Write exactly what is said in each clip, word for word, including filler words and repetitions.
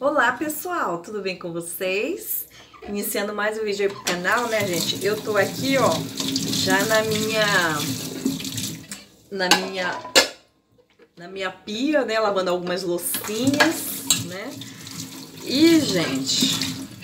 Olá pessoal, tudo bem com vocês? Iniciando mais um vídeo aí pro canal, né gente? Eu tô aqui, ó, já na minha na minha na minha pia, né, lavando algumas loucinhas, né? E gente,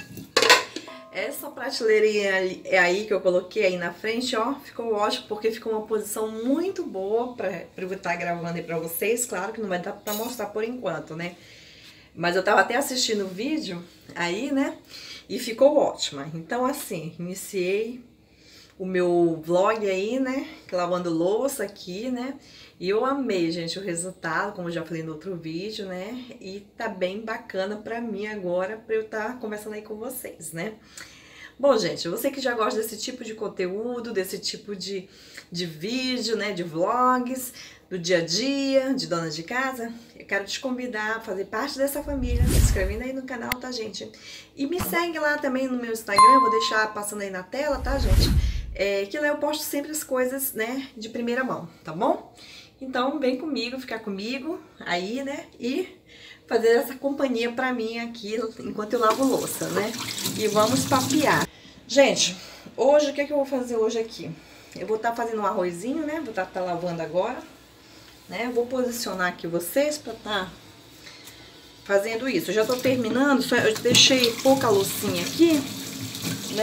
essa prateleirinha é aí que eu coloquei aí na frente, ó, ficou ótimo porque ficou uma posição muito boa pra, pra eu estar gravando aí pra vocês. Claro que não vai dar pra mostrar por enquanto, né? Mas eu tava até assistindo o vídeo aí, né? E ficou ótima. Então, assim, iniciei o meu vlog aí, né? Lavando louça aqui, né? E eu amei, gente, o resultado, como eu já falei no outro vídeo, né? E tá bem bacana pra mim agora, pra eu estar conversando aí com vocês, né? Bom, gente, você que já gosta desse tipo de conteúdo, desse tipo de, de vídeo, né? De vlogs, do dia a dia, de dona de casa, eu quero te convidar a fazer parte dessa família, se inscrevendo aí no canal, tá, gente? E me segue lá também no meu Instagram, vou deixar passando aí na tela, tá, gente? É, que lá eu posto sempre as coisas, né, de primeira mão, tá bom? Então, vem comigo, ficar comigo aí, né, e fazer essa companhia pra mim aqui, enquanto eu lavo louça, né? E vamos papear. Gente, hoje, o que é que eu vou fazer hoje aqui? Eu vou estar tá fazendo um arrozinho, né, vou estar tá, tá lavando agora. Né? Vou posicionar aqui vocês para estar tá fazendo isso. Eu já tô terminando, só eu deixei pouca loucinha aqui, né?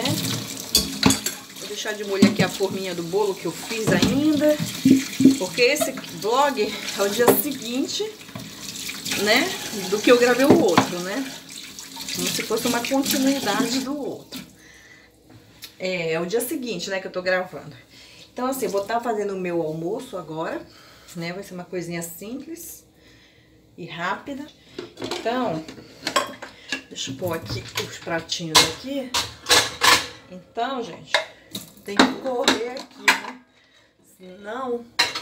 Vou deixar de molho aqui a forminha do bolo que eu fiz ainda, porque esse vlog é o dia seguinte, né? Do que eu gravei o outro, né? Como se fosse uma continuidade do outro. É, é o dia seguinte, né, que eu tô gravando. Então, assim, vou estar tá fazendo o meu almoço agora. Né? Vai ser uma coisinha simples e rápida. Então, deixa eu pôr aqui os pratinhos aqui. Então, gente, tem que correr aqui, né? Senão,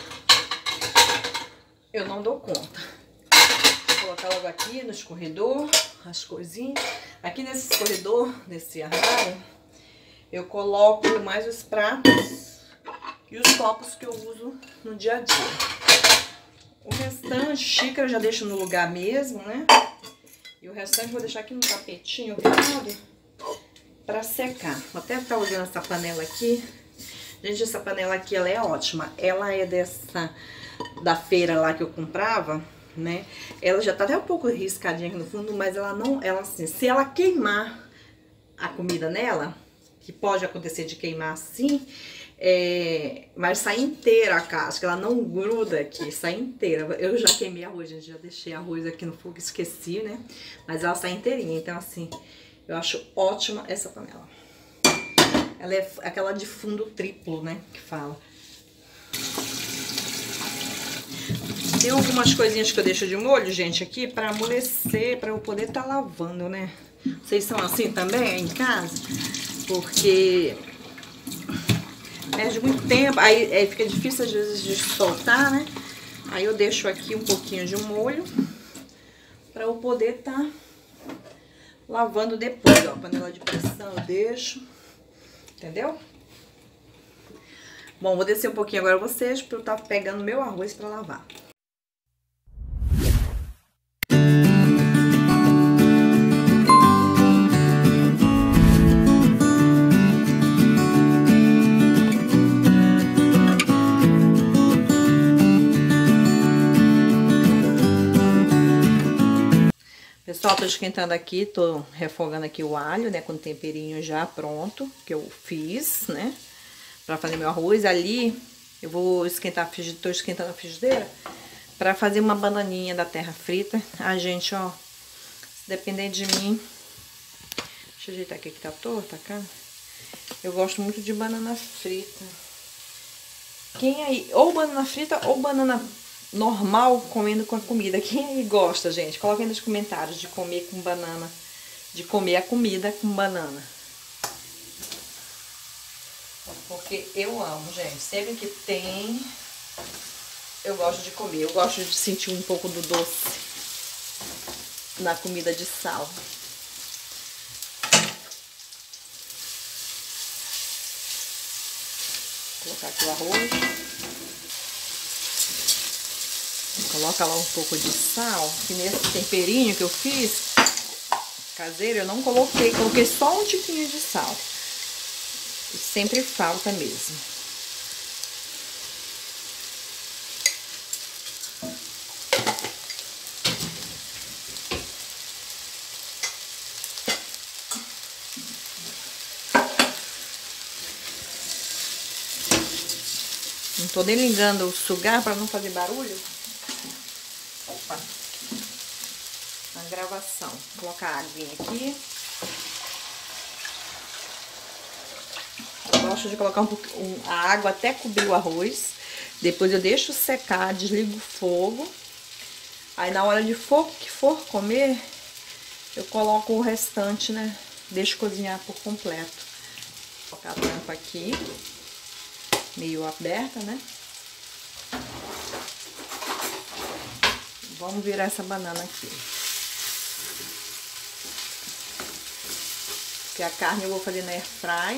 eu não dou conta. Vou colocar logo aqui no escorredor as coisinhas. Aqui nesse escorredor, nesse armário, eu coloco mais os pratos e os copos que eu uso no dia a dia. O restante, xícara eu já deixo no lugar mesmo, né? E o restante eu vou deixar aqui no tapetinho virado pra secar. Vou até estar olhando essa panela aqui. Gente, essa panela aqui, ela é ótima. Ela é dessa, da feira lá que eu comprava, né? Ela já tá até um pouco riscadinha aqui no fundo, mas ela não, ela assim, se ela queimar a comida nela, que pode acontecer de queimar assim, É, mas sai inteira a casca, ela não gruda aqui, sai inteira. Eu já queimei arroz, gente, já deixei arroz aqui no fogo, esqueci, né? Mas ela sai inteirinha, então assim, eu acho ótima essa panela. Ela é aquela de fundo triplo, né, que fala. Tem algumas coisinhas que eu deixo de molho, gente, aqui pra amolecer, pra eu poder estar tá lavando, né? Vocês são assim também aí em casa? Porque perde muito tempo, aí, aí fica difícil às vezes de soltar, né? Aí eu deixo aqui um pouquinho de molho pra eu poder tá lavando depois, ó. Panela de pressão eu deixo, entendeu? Bom, vou descer um pouquinho agora vocês pra eu tá pegando meu arroz pra lavar. Pessoal, tô esquentando aqui, tô refogando aqui o alho, né, com o temperinho já pronto, que eu fiz, né, pra fazer meu arroz. Ali, eu vou esquentar a frigideira, tô esquentando a frigideira pra fazer uma bananinha da terra frita. A gente, ó, se depender de mim, deixa eu ajeitar aqui que tá torta, cara. Eu gosto muito de banana frita. Quem aí, ou banana frita ou banana normal comendo com a comida. Quem aí gosta, gente? Coloca aí nos comentários de comer com banana. De comer a comida com banana. Porque eu amo, gente. Sempre que tem, eu gosto de comer. Eu gosto de sentir um pouco do doce na comida de sal. Vou colocar aqui o arroz. Coloca lá um pouco de sal, que nesse temperinho que eu fiz, caseiro, eu não coloquei, coloquei só um tiquinho de sal. Sempre falta mesmo. Não tô nem ligando o sugar para não fazer barulho. Opa! Na gravação. Vou colocar a aguinha aqui. Eu gosto de colocar um pouquinho, a água até cobrir o arroz. Depois eu deixo secar, desligo o fogo. Aí na hora de for, que for comer, eu coloco o restante, né? Deixo cozinhar por completo. Vou colocar a tampa aqui. Meio aberta, né? Vamos virar essa banana aqui. Porque a carne eu vou fazer na airfry.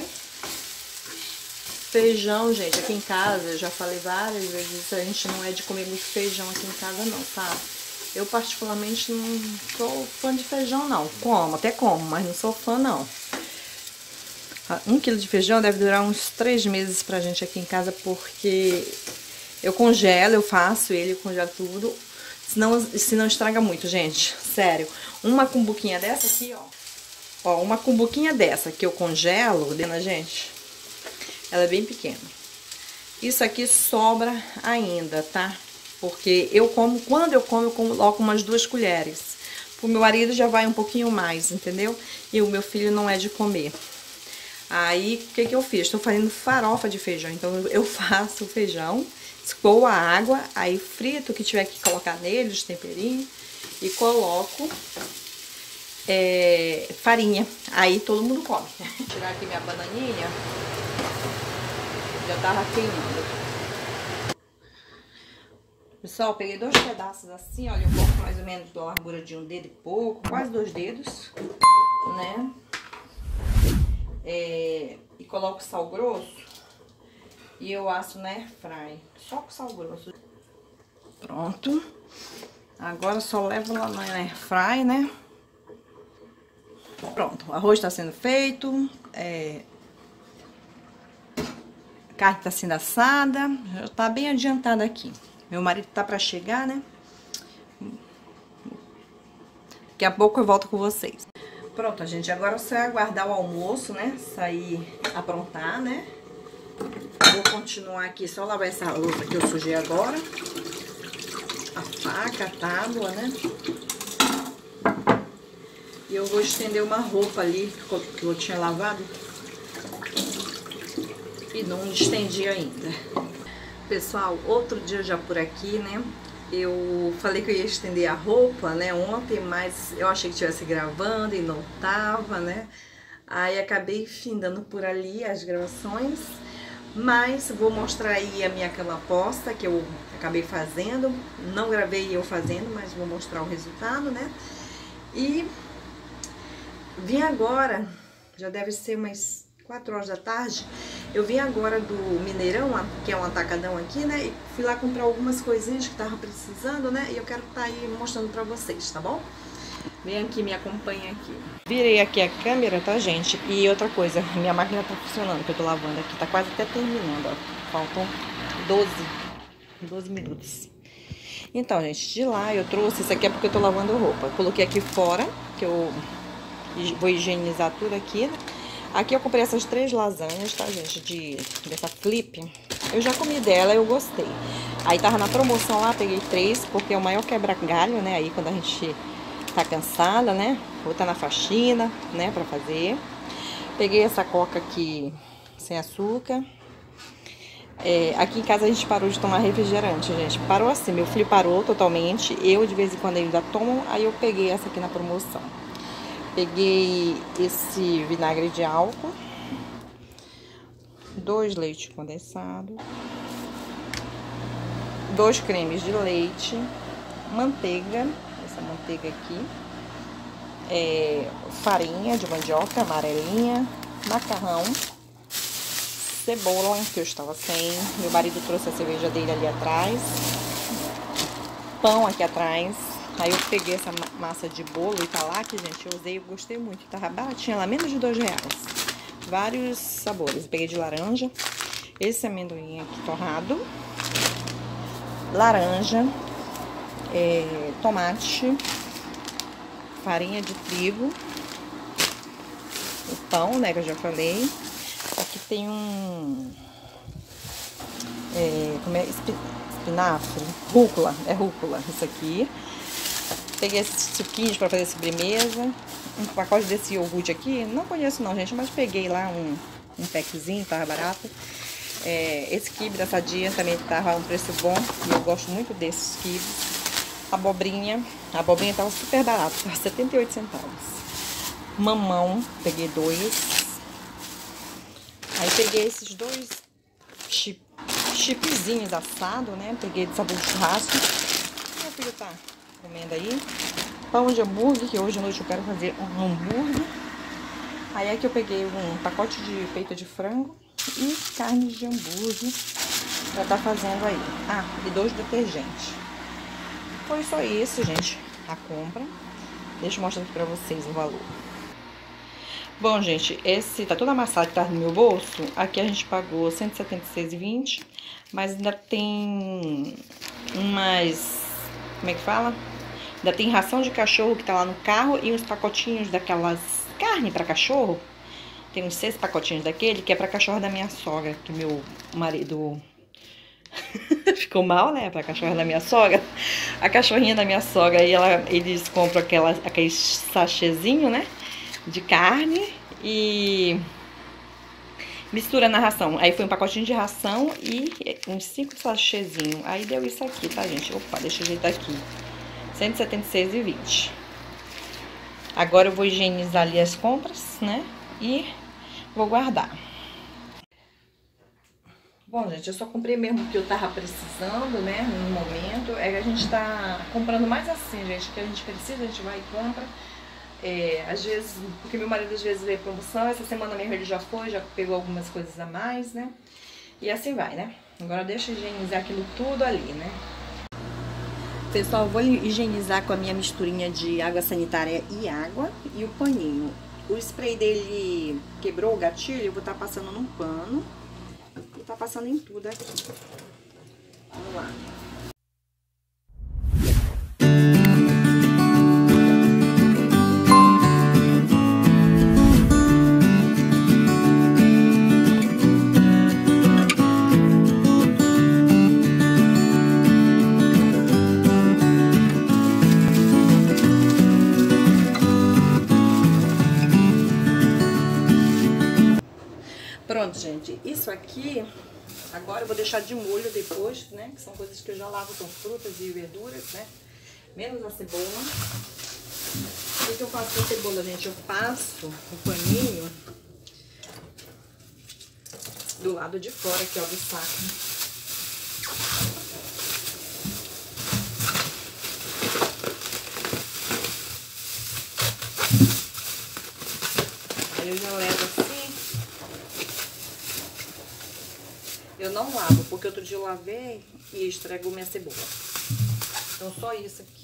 Feijão, gente, aqui em casa, eu já falei várias vezes, a gente não é de comer muito feijão aqui em casa não, tá? Eu particularmente não sou fã de feijão não. Como, até como, mas não sou fã não. Um quilo de feijão deve durar uns três meses pra gente aqui em casa, porque eu congelo, eu faço ele, eu congelo tudo, senão, senão estraga muito, gente, sério. Uma cumbuquinha dessa aqui, ó, ó, uma cumbuquinha dessa que eu congelo, né, gente, ela é bem pequena. Isso aqui sobra ainda, tá? Porque eu como, quando eu como, eu coloco umas duas colheres. O meu marido já vai um pouquinho mais, entendeu? E o meu filho não é de comer. Aí, o que que eu fiz? Estou fazendo farofa de feijão. Então, eu faço o feijão, escoo a água, aí frito o que tiver que colocar nele, os temperinhos, e coloco é, farinha. Aí, todo mundo come. Vou tirar aqui minha bananinha. Já tava queimando. Pessoal, peguei dois pedaços assim, olha, um pouco mais ou menos da largura de um dedo e pouco, quase dois dedos, né? É, e coloco sal grosso e eu asso na airfry, só com sal grosso. Pronto. Agora só levo lá na airfry, né? Pronto, o arroz tá sendo feito, é, a carne tá sendo assada, já tá bem adiantada aqui. Meu marido tá pra chegar, né? Daqui a pouco eu volto com vocês. Pronto, gente, agora só é aguardar o almoço, né? Sair, aprontar, né? Vou continuar aqui, só lavar essa louça que eu sujei agora. A faca, a tábua, né? E eu vou estender uma roupa ali que eu tinha lavado. E não estendi ainda. Pessoal, outro dia já por aqui, né? Eu falei que eu ia estender a roupa, né, ontem, mas eu achei que estivesse gravando e não tava, né? Aí acabei findando por ali as gravações, mas vou mostrar aí a minha cama posta, que eu acabei fazendo. Não gravei eu fazendo, mas vou mostrar o resultado, né? E vim agora, já deve ser umas quatro horas da tarde, eu vim agora do Mineirão, que é um atacadão aqui, né, e fui lá comprar algumas coisinhas que tava precisando, né, e eu quero estar aí mostrando pra vocês, tá bom? Vem aqui, me acompanha aqui. Virei aqui a câmera, tá, gente? E outra coisa, minha máquina tá funcionando, que eu tô lavando aqui, tá quase até terminando, ó. Faltam doze minutos. Então, gente, de lá eu trouxe, isso aqui é porque eu tô lavando roupa. Eu coloquei aqui fora, que eu vou higienizar tudo aqui, né? Aqui eu comprei essas três lasanhas, tá, gente, de, dessa Flip. Eu já comi dela, eu gostei. Aí tava na promoção lá, peguei três, porque é o maior quebra-galho, né, aí quando a gente tá cansada, né, ou tá na faxina, né, pra fazer. Peguei essa coca aqui, sem açúcar. É, aqui em casa a gente parou de tomar refrigerante, gente. Parou assim, meu filho parou totalmente. Eu, de vez em quando, ainda tomo, aí eu peguei essa aqui na promoção. Peguei esse vinagre de álcool, dois leite condensado, dois cremes de leite, manteiga, essa manteiga aqui, é, farinha de mandioca amarelinha, macarrão, cebola, que eu estava sem, meu marido trouxe a cerveja dele ali atrás, pão aqui atrás, Aí eu peguei essa massa de bolo Italac, gente, eu usei, eu gostei muito. Tava baratinha lá, menos de dois reais. Vários sabores. Eu peguei de laranja, esse amendoim aqui torrado, laranja, é, tomate, farinha de trigo, o pão, né, que eu já falei. Aqui tem um... É, como é? Espinafre, rúcula, é rúcula, isso aqui. Peguei esses suquinhos para fazer sobremesa. Um pacote desse iogurte aqui, não conheço não, gente, mas peguei lá um, um packzinho, tava barato. É, esse quibe da Sadia também tava um preço bom, e eu gosto muito desses quibes. Abobrinha, a abobrinha tava super barata, tava setenta e oito centavos. Mamão, peguei dois. Aí peguei esses dois chip, chipzinhos assados, né? Peguei de sabor de churrasco. Meu filho tá comendo aí. Pão de hambúrguer, que hoje à noite eu quero fazer um hambúrguer. Aí aqui eu peguei um pacote de peito de frango e carne de hambúrguer pra tá fazendo aí. Ah, e dois detergentes. Foi só isso, gente, a compra. Deixa eu mostrar aqui pra vocês o valor. Bom, gente, esse tá todo amassado que tá no meu bolso. Aqui a gente pagou cento e setenta e seis reais e vinte centavos, mas ainda tem umas... Como é que fala? Ainda tem ração de cachorro que tá lá no carro e uns pacotinhos daquelas carne pra cachorro. Tem uns seis pacotinhos daquele que é pra cachorro da minha sogra, que meu marido ficou mal, né? Pra cachorra da minha sogra. A cachorrinha da minha sogra, aí ela, eles compram aquela, aquele sachêzinho, né? De carne e mistura na ração. Aí foi um pacotinho de ração e uns cinco sachêzinhos. Aí deu isso aqui, tá, gente? Opa, deixa eu ajeitar aqui. cento e setenta e seis reais e vinte centavos. Agora eu vou higienizar ali as compras, né? E vou guardar. Bom, gente, eu só comprei mesmo o que eu tava precisando, né? No momento. É que a gente tá comprando mais assim, gente. Que a gente precisa, a gente vai e compra. É, às vezes, porque meu marido às vezes vê promoção. Essa semana mesmo ele já foi, já pegou algumas coisas a mais, né? E assim vai, né? Agora deixa eu higienizar aquilo tudo ali, né? Pessoal, eu vou higienizar com a minha misturinha de água sanitária e água e o paninho. O spray dele quebrou o gatilho, eu vou estar passando num pano e tá passando em tudo aqui. Vamos lá. Pronto, gente, isso aqui, agora eu vou deixar de molho depois, né, que são coisas que eu já lavo com frutas e verduras, né, menos a cebola. O que eu faço com a cebola, gente? Eu passo o paninho do lado de fora aqui, ó, do saco. Aí eu já levo assim. Eu não lavo, porque outro dia eu lavei e estragou minha cebola. Então, só isso aqui.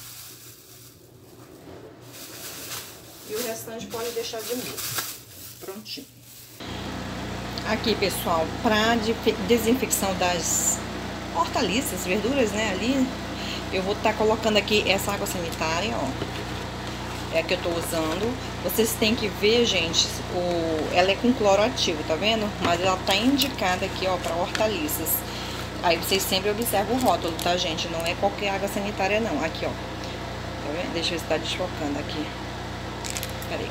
E o restante pode deixar de molho. Prontinho. Aqui, pessoal, para desinfecção das hortaliças, verduras, né, ali, eu vou estar tá colocando aqui essa água sanitária, ó. É a que eu tô usando. Vocês têm que ver, gente, o... ela é com cloro ativo, tá vendo? Mas ela tá indicada aqui, ó, pra hortaliças. Aí vocês sempre observam o rótulo, tá, gente? Não é qualquer água sanitária, não. Aqui, ó. Tá vendo? Deixa eu ver se tá desfocando aqui. Pera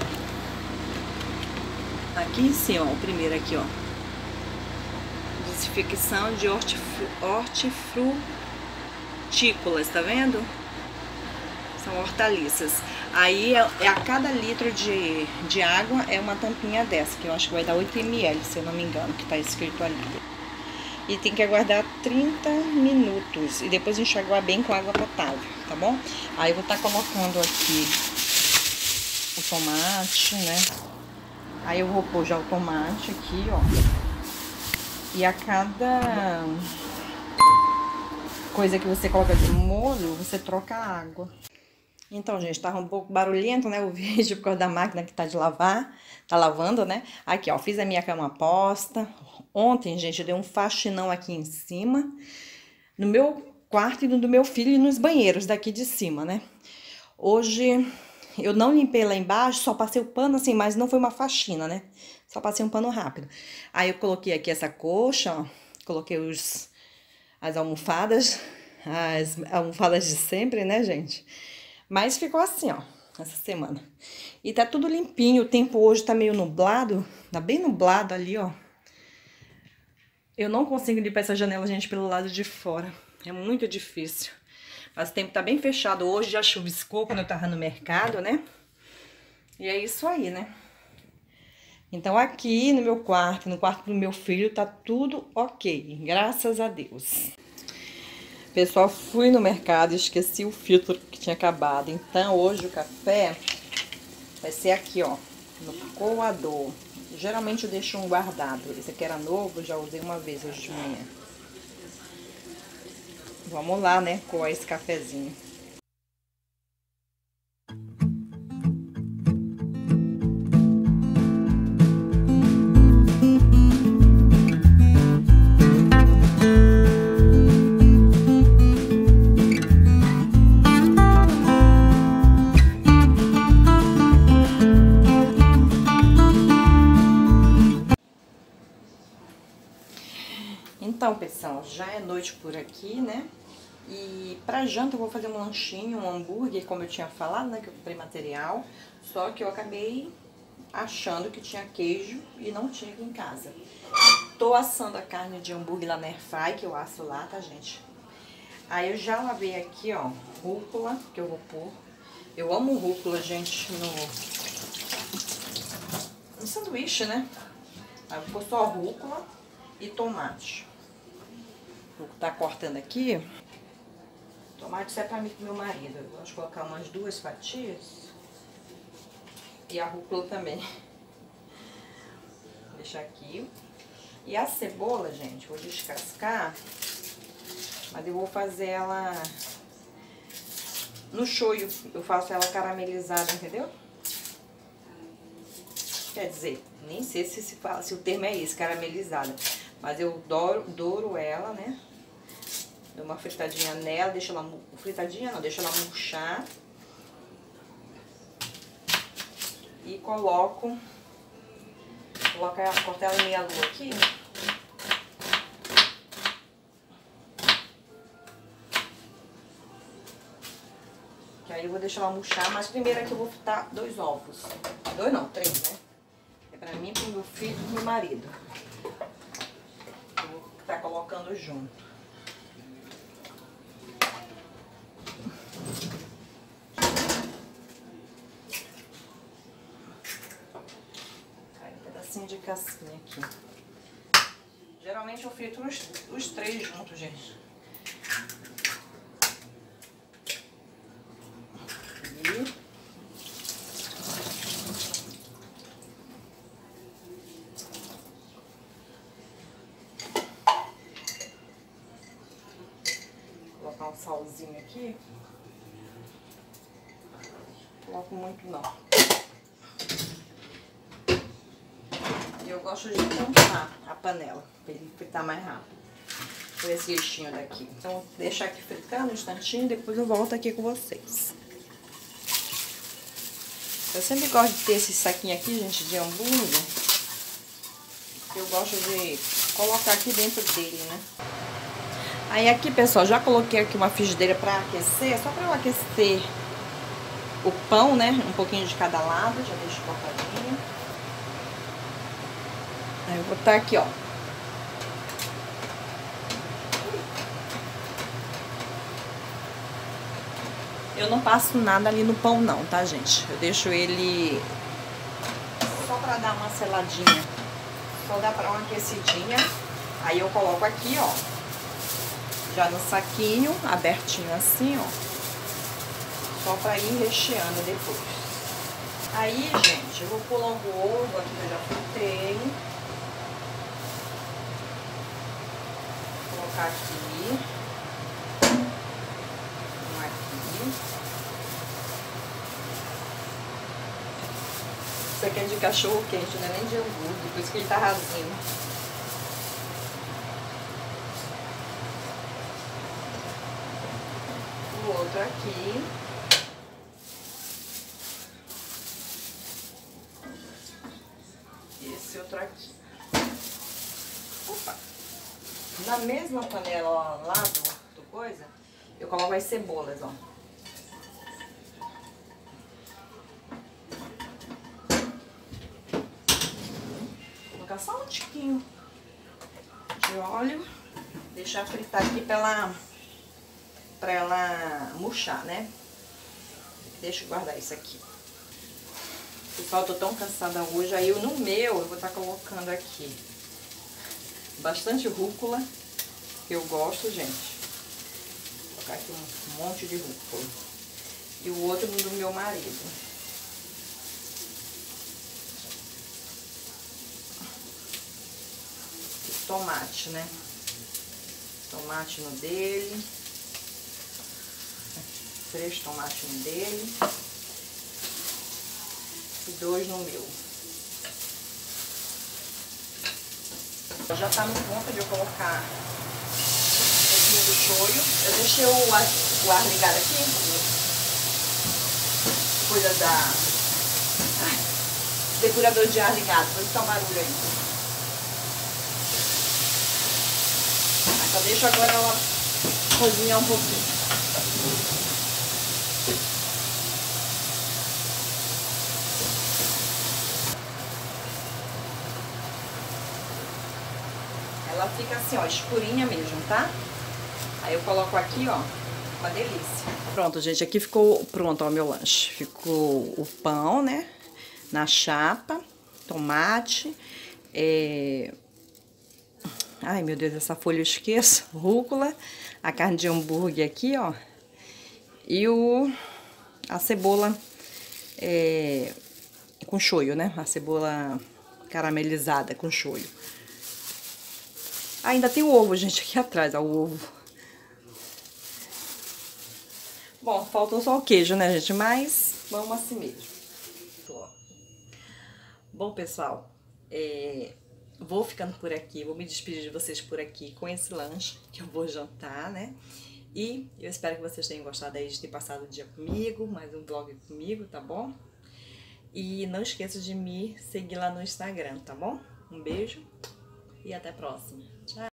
aí. Aqui em cima, ó, o primeiro aqui, ó. Desinfecção de hortifru... hortifrutícolas, tá vendo? São hortaliças. Aí, é a cada litro de, de água é uma tampinha dessa, que eu acho que vai dar oito mililitros, se eu não me engano, que tá escrito ali. E tem que aguardar trinta minutos. E depois enxaguar bem com água potável, tá bom? Aí eu vou estar tá colocando aqui o tomate, né? Aí eu vou pôr já o tomate aqui, ó. E a cada coisa que você coloca de molho, você troca a água. Então, gente, tava um pouco barulhento, né, o vídeo por causa da máquina que tá de lavar, tá lavando, né? Aqui, ó, fiz a minha cama posta. Ontem, gente, eu dei um faxinão aqui em cima, no meu quarto e no do meu filho e nos banheiros daqui de cima, né? Hoje eu não limpei lá embaixo, só passei o pano assim, mas não foi uma faxina, né? Só passei um pano rápido. Aí eu coloquei aqui essa coxa, ó, coloquei os, as almofadas, as almofadas de sempre, né, gente? Mas ficou assim, ó, essa semana. E tá tudo limpinho, o tempo hoje tá meio nublado, tá bem nublado ali, ó. Eu não consigo limpar essa janela, gente, pelo lado de fora. É muito difícil. Mas o tempo tá bem fechado hoje, já chuviscou quando eu tava no mercado, né? E é isso aí, né? Então aqui no meu quarto, no quarto do meu filho, tá tudo ok, graças a Deus. Pessoal, fui no mercado e esqueci o filtro que tinha acabado. Então hoje o café vai ser aqui, ó, no coador. Geralmente eu deixo um guardado. Esse aqui era novo, já usei uma vez hoje de manhã. Vamos lá, né, coar esse cafezinho. Então, pessoal, já é noite por aqui, né? E pra janta eu vou fazer um lanchinho, um hambúrguer, como eu tinha falado, né? Que eu comprei material. Só que eu acabei achando que tinha queijo e não tinha aqui em casa. Tô assando a carne de hambúrguer lá na airfry, que eu asso lá, tá, gente? Aí eu já lavei aqui, ó, rúcula, que eu vou pôr. Eu amo rúcula, gente, no, no sanduíche, né? Aí eu vou pôr só rúcula e tomate. Vou tá cortando aqui. Tomate isso é pra mim e pro meu marido. Eu gosto de colocar umas duas fatias. E a rúcula também. Vou deixar aqui. E a cebola, gente, vou descascar. Mas eu vou fazer ela no shoyu. Eu faço ela caramelizada, entendeu? Quer dizer, nem sei se, se, fala, se o termo é esse, caramelizada. Mas eu douro, douro ela, né? Dou uma fritadinha nela, deixo ela... Fritadinha não, deixo ela murchar. E coloco... Coloco a corto ela em meia lua aqui. Que aí eu vou deixar ela murchar. Mas primeiro aqui eu vou fritar dois ovos. Dois não, três, né? É pra mim, pro meu filho e pro meu marido. Eu vou estar colocando junto. De casquinha aqui. Geralmente eu frito os, os três juntos, gente. E... Vou colocar um salzinho aqui. Não coloco muito não. Eu gosto de tampar a panela, para ele fritar mais rápido. Com esse lixinho daqui. Então, vou deixar aqui fritando um instantinho, depois eu volto aqui com vocês. Eu sempre gosto de ter esse saquinho aqui, gente, de hambúrguer. Eu gosto de colocar aqui dentro dele, né? Aí aqui, pessoal, já coloquei aqui uma frigideira para aquecer, só para eu aquecer o pão, né? Um pouquinho de cada lado, já deixo cortadinho. Aí eu vou botar aqui, ó. Eu não passo nada ali no pão não, tá, gente? Eu deixo ele só pra dar uma seladinha. Só dá pra uma aquecidinha. Aí eu coloco aqui, ó. Já no saquinho, abertinho assim, ó. Só pra ir recheando depois. Aí, gente, eu vou pôr logo o ovo aqui que eu já fritei. Colocar aqui, um aqui, Isso aqui é de cachorro quente, não é nem de hambúrguer, por isso que ele tá rasinho. O outro aqui. Esse outro aqui. Opa! Na mesma panela ó, lá do, do coisa, eu coloco as cebolas, ó. Vou colocar só um tiquinho de óleo. Deixar fritar aqui pra ela, pra ela murchar, né? Deixa eu guardar isso aqui. Pessoal, eu tô tão cansada hoje, aí eu no meu eu vou estar colocando aqui bastante rúcula, que eu gosto, gente. Vou colocar aqui um monte de rúcula. E o outro do meu marido. E tomate, né? Tomate no dele. Três tomates no dele. E dois no meu. Já tá no ponto de eu colocar um pouquinho do shoyu. Eu deixei o ar, o ar ligado aqui. Coisa da... Ai, depurador de ar ligado. Por isso tá um barulho aí. Aí só deixo agora ela cozinhar um pouquinho. Ela fica assim, ó, escurinha mesmo, tá? Aí eu coloco aqui, ó, uma delícia. Pronto, gente, aqui ficou pronto, ó, o meu lanche. Ficou o pão, né, na chapa, tomate, é... ai, meu Deus, essa folha eu esqueço, rúcula, a carne de hambúrguer aqui, ó, e o... a cebola é... com shoyu, né, a cebola caramelizada com shoyu. Ah, ainda tem o ovo, gente, aqui atrás, ó, o ovo. Bom, faltou só o queijo, né, gente? Mas vamos assim mesmo. Bom, pessoal, é, vou ficando por aqui, vou me despedir de vocês por aqui com esse lanche que eu vou jantar, né? E eu espero que vocês tenham gostado aí de ter passado o dia comigo, mais um vlog comigo, tá bom? E não esqueça de me seguir lá no Instagram, tá bom? Um beijo e até a próxima. Tchau!